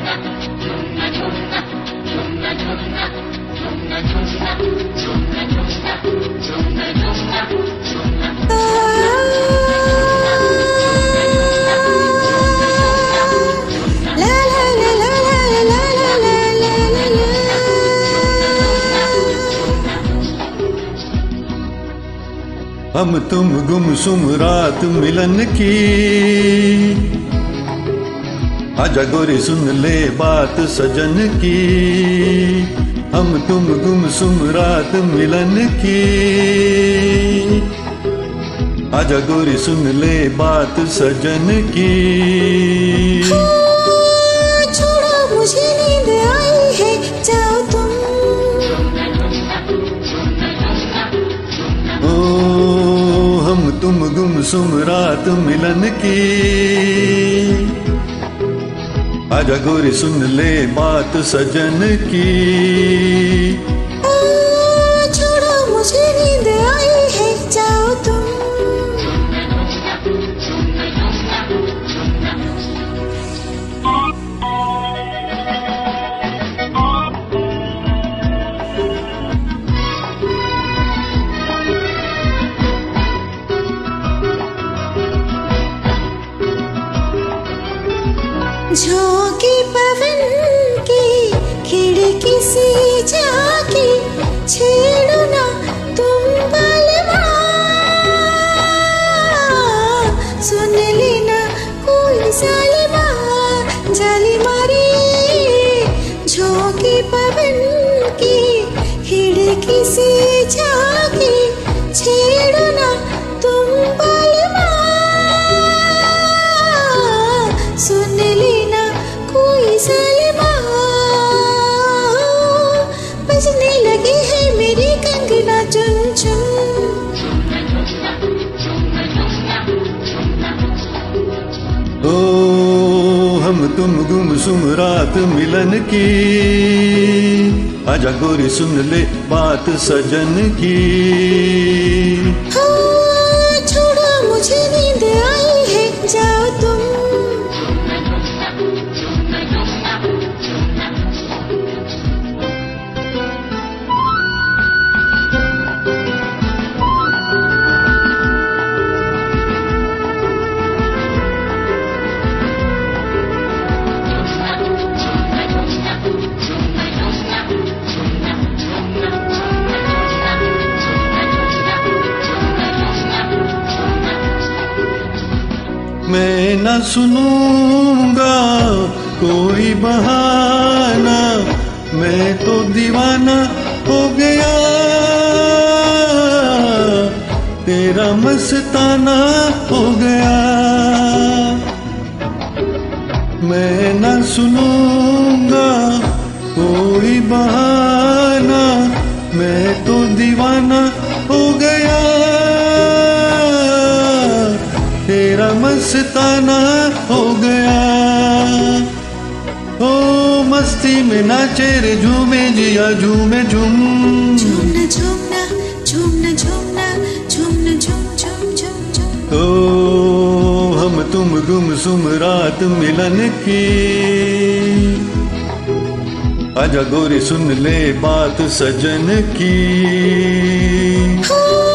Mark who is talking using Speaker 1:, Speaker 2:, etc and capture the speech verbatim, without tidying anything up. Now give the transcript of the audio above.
Speaker 1: हम तुम गुमसुम रात मिलन की, आजा गोरी सुन ले बात सजन की। हम तुम गुमसुम रात मिलन की, आजा गोरी सुन ले बात सजन की।
Speaker 2: छोड़ो मुझे नींद आई है, जाओ तुम।
Speaker 1: हम तुम गुमसुम रात मिलन की, आजा गोरी सुन ले बात सजन की।
Speaker 2: छोड़ो मुझे नींद आई है, जाओ तुम। झोंकी पवन की खिड़की से जाके, छेड़ो ना तुम बालमा, सुन लेना कोई सालिमा जाली मारी। झोंकी पवन की खिड़की से जाके, छेड़ो ना तुम बालमा, सुन लेना कोई सालिमा। बजने लगी है मेरी कंगना चुन चुन।
Speaker 1: ओ हम तुम गुमसुम रात मिलन की, आजा गोरी सुन ले बात सजन की।
Speaker 2: हाँ, छोड़ो मुझे नींद आई है, जाओ तुम।
Speaker 1: मैं न सुनूंगा कोई बहाना, मैं तो दीवाना हो गया, तेरा मस्ताना हो गया। मैं न सुनूंगा कोई बहाना, मैं तो दीवाना हो गया, तेरा मस्ताना हो गया। ओ मस्ती में नाचे रे झूमे जिया झूमे झूम।
Speaker 2: झूमना झूमना झूमना झूमना झूमना झूम झूम झूम झूम।
Speaker 1: ओ हम तुम गुमसुम रात मिलन की, आजा गोरी सुन ले बात सजन की।